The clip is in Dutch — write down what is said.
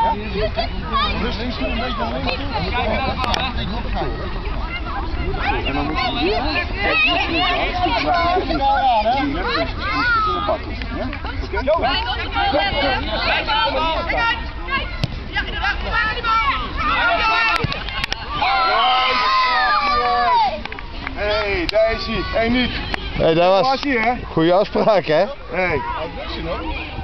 Links toe, een beetje naar links toe. En dan moet je hier. Kijk, hier is Hey, daar is hij. Hey, Niek. Hey, dat was hier, hè? goede afspraak, hè? Hey.